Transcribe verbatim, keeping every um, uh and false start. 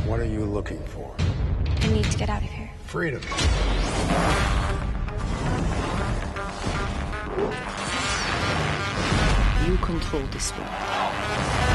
What are you looking for? I need to get out of here. Freedom. You control this world.